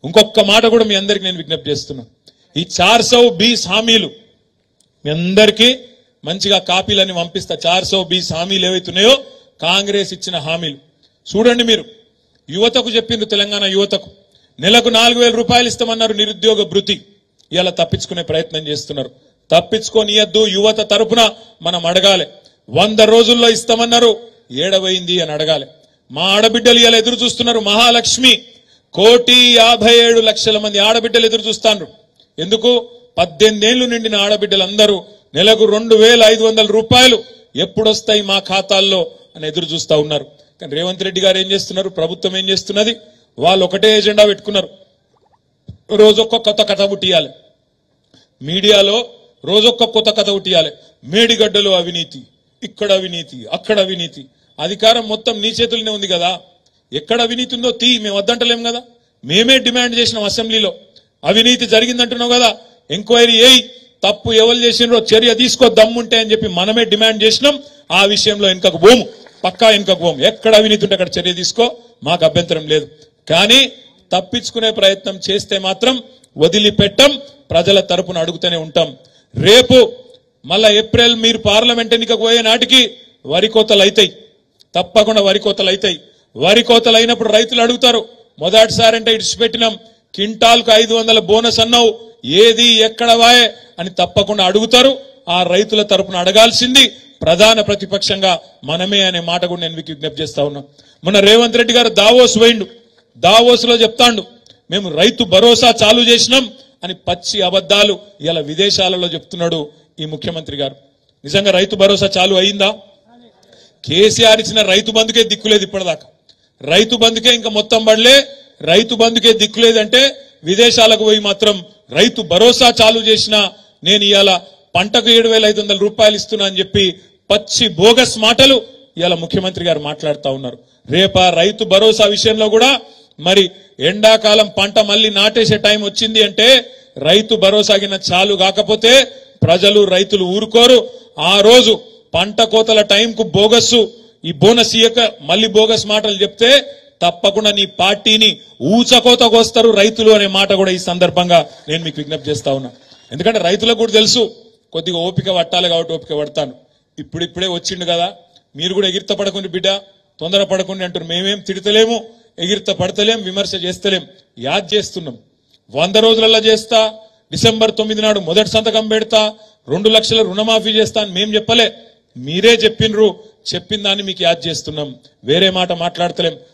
ఇంకొక మాట కూడా మీ అందరికి నేను విజ్ఞప్తి చేస్తున్నా, ఈ 420 హామీలు మీ అందరికీ మంచిగా కాపీలని పంపిస్తా. 420 హామీలు ఏవైతున్నాయో కాంగ్రెస్ ఇచ్చిన హామీలు చూడండి. మీరు యువతకు చెప్పిండ్రు, తెలంగాణ యువతకు నెలకు 4000 రూపాయలు ఇస్తామన్నారు నిరుద్యోగ భృతి. ఇలా తప్పించుకునే ప్రయత్నం చేస్తున్నారు. తప్పించుకోనియద్దు. యువత తరపున మనం అడగాలి. 100 రోజుల్లో ఇస్తామన్నారు, ఏడవైంది అని అడగాలి. మా ఆడబిడ్డలు ఇలా ఎదురు చూస్తున్నారు. మహాలక్ష్మి 1,57,00,000 మంది ఆడబిడ్డలు ఎదురు చూస్తాండ్రు. ఎందుకు? 18 ఏళ్లు నిండిన ఆడబిడ్డలందరూ నెలకు 2,500 రూపాయలు ఎప్పుడొస్తాయి మా ఖాతాల్లో అని ఎదురు చూస్తా ఉన్నారు. కానీ రేవంత్ రెడ్డి గారు ఏం చేస్తున్నారు? ప్రభుత్వం ఏం చేస్తున్నది? వాళ్ళు ఒకటే ఎజెండా పెట్టుకున్నారు. రోజొక్క కొత్త కథ పుట్టియాలి. మీడియాలో రోజొక్క కొత్త కథ పుట్టియాలి. మేడిగడ్డలో అవినీతి, ఇక్కడ అవినీతి, అక్కడ అవినీతి. అధికారం మొత్తం నీ చేతుల్లోనే ఉంది కదా. ఎక్కడ అవినీతి ఉందో మేము వద్దంటలేం కదా. మేమే డిమాండ్ చేసినాం అసెంబ్లీలో. అవినీతి జరిగిందంటున్నావు కదా, ఎంక్వైరీ అయ్యి తప్పు ఎవరు చేసినారో చర్య తీసుకో దమ్ముంటే అని చెప్పి మనమే డిమాండ్ చేసినాం. ఆ విషయంలో వెనుకకు పోము, పక్కా వెనుకకు పోము. ఎక్కడ అవినీతి ఉంటే అక్కడ చర్య తీసుకో, మాకు అభ్యంతరం లేదు. కానీ తప్పించుకునే ప్రయత్నం చేస్తే మాత్రం వదిలిపెట్టం. ప్రజల తరపున అడుగుతూనే ఉంటాం. రేపు మళ్ళా ఏప్రిల్ మీరు పార్లమెంట్ ఎన్నికకు పోయే నాటికి వరి కోతలు అవుతాయి. తప్పకుండా వరి కోతలు అవుతాయి. వరి కోతలు అయినప్పుడు రైతులు అడుగుతారు, మొదటిసారి అంటే ఇడిచిపెట్టినాం, క్వింటాల్కు 500 బోనస్ అన్నావు, ఏది ఎక్కడ వాయే అని తప్పకుండా అడుగుతారు. ఆ రైతుల తరపున అడగాల్సింది ప్రధాన ప్రతిపక్షంగా మనమే అనే మాట కూడా నేను మీకు విజ్ఞప్తి చేస్తా ఉన్నా. మొన్న రేవంత్ రెడ్డి గారు దావోస్ పోయిండు. దావోస్ లో చెప్తాండు, మేము రైతు భరోసా చాలు చేసినాం అని పచ్చి అబద్ధాలు ఇలా విదేశాలలో చెప్తున్నాడు ఈ ముఖ్యమంత్రి గారు. నిజంగా రైతు భరోసా చాలు అయిందా? కేసీఆర్ ఇచ్చిన రైతు బంధుకే దిక్కులేదు ఇప్పటిదాకా. రైతు బంధుకే ఇంకా మొత్తం పడలే. రైతు బంధుకే దిక్కులేదంటే విదేశాలకు పోయి మాత్రం రైతు భరోసా చాలు చేసినా నేను ఇవాళ పంటకు 7,500 రూపాయలు ఇస్తున్నా అని చెప్పి పచ్చి బోగస్ మాటలు ఇవాళ ముఖ్యమంత్రి గారు మాట్లాడుతూ ఉన్నారు. రేప రైతు భరోసా విషయంలో కూడా మరి ఎండాకాలం పంట మళ్ళీ నాటేసే టైం వచ్చింది అంటే రైతు భరోసా కింద చాలు కాకపోతే ప్రజలు రైతులు ఊరుకోరు. ఆ రోజు పంట కోతల టైంకు బోగస్సు ఈ బోనస్ ఇయ్యక మళ్ళీ బోగస్ మాటలు చెప్తే తప్పకుండా నీ పార్టీని ఊచకోత కోస్తారు రైతులు అనే మాట కూడా ఈ సందర్భంగా నేను మీకు విజ్ఞప్తి చేస్తా ఉన్నా. ఎందుకంటే రైతులకు కూడా తెలుసు కొద్దిగా ఓపిక పట్టాలి కాబట్టి ఓపిక పడతాను. ఇప్పుడిప్పుడే వచ్చిండు కదా, మీరు కూడా ఎగిరిత పడకుండా బిడ్డ, తొందర పడకుండా అంటారు. మేమేం తిడతలేము, ఎగిరిత పడతలేం, విమర్శ చేస్తలేం, యాద్ చేస్తున్నాం. 100 రోజులలో చేస్తా, డిసెంబర్ 9 నాడు మొదటి సంతకం పెడతా, 2 లక్షల రుణమాఫీ చేస్తా అని మేం చెప్పలే, మీరే చెప్పినరు. చెప్పిన దాన్ని మీకు యాద్ చేస్తున్నాం, వేరే మాట మాట్లాడతలేం.